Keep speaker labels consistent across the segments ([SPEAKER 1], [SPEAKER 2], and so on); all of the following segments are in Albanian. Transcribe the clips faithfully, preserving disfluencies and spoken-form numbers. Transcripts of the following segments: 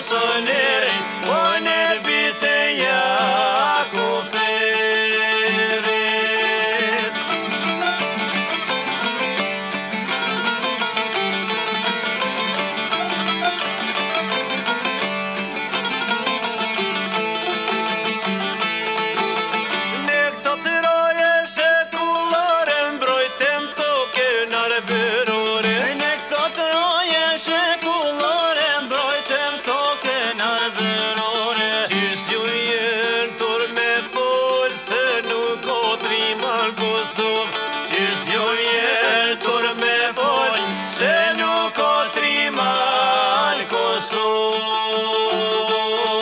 [SPEAKER 1] soneri, oner bite ja koferit. Ne këto të roje shekullore mbrojtem toke narbërore.
[SPEAKER 2] Ne këto të roje shekullore mbrojtem toke narbërore.
[SPEAKER 1] Qysh ju jenë tur me fol se nuk o trimal Kosovë. Qysh ju jenë tur me fol se nuk o trimal Kosovë.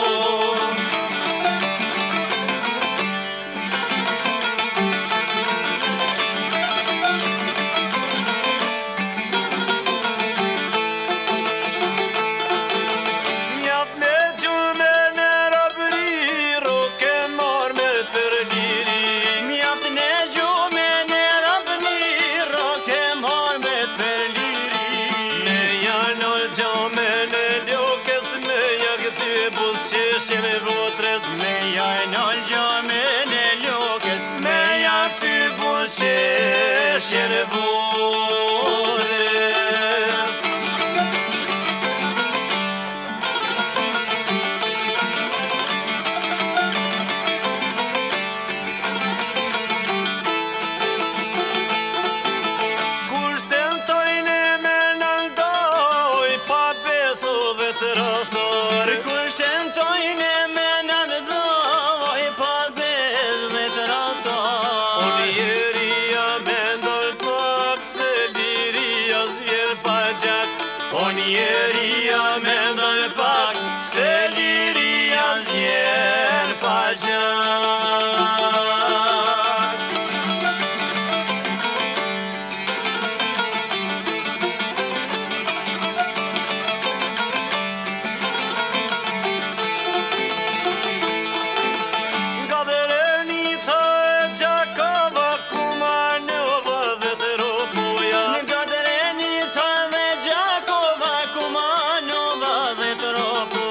[SPEAKER 2] Qeshe votrës me jajnë al gjamën e lokët,
[SPEAKER 1] Me jak ty busqeshe në votrës. Kush tentojnë me nëndoj, pa beso dhe të rëthor.
[SPEAKER 2] kush tentojnë me nëndoj, pa bez dhe të rator.
[SPEAKER 1] Unë jeria me ndoll pak, se liria s'vjen pa gjak. Unë jeria me ndoll pak, se liria s'vjen pa gjak.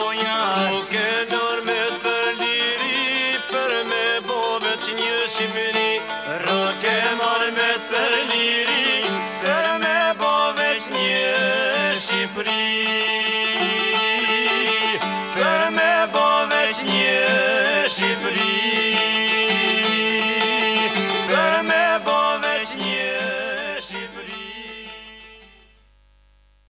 [SPEAKER 1] Shime